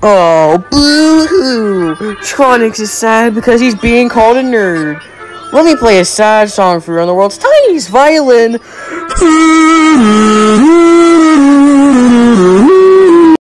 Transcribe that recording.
Oh, boo-hoo! Tronics is sad because he's being called a nerd. Let me play a sad song for you on the world's tiniest violin.